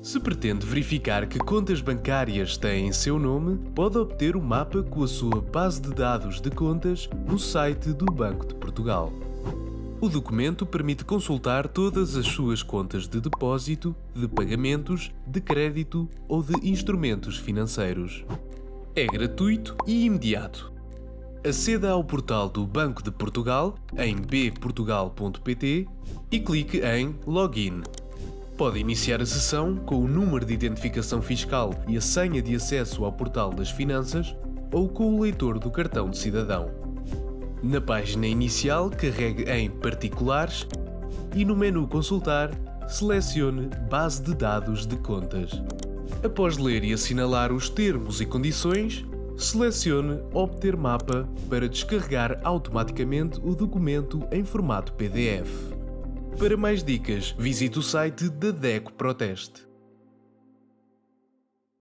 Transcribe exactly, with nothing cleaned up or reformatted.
Se pretende verificar que contas bancárias têm seu nome, pode obter o mapa com a sua base de dados de contas no site do Banco de Portugal. O documento permite consultar todas as suas contas de depósito, de pagamentos, de crédito ou de instrumentos financeiros. É gratuito e imediato. Aceda ao portal do Banco de Portugal em b portugal ponto pt e clique em Login. Pode iniciar a sessão com o número de identificação fiscal e a senha de acesso ao portal das finanças ou com o leitor do cartão de cidadão. Na página inicial, carregue em Particulares e no menu Consultar, selecione Base de dados de contas. Após ler e assinalar os termos e condições, selecione Obter mapa para descarregar automaticamente o documento em formato P D F. Para mais dicas, visite o site da DECO Proteste.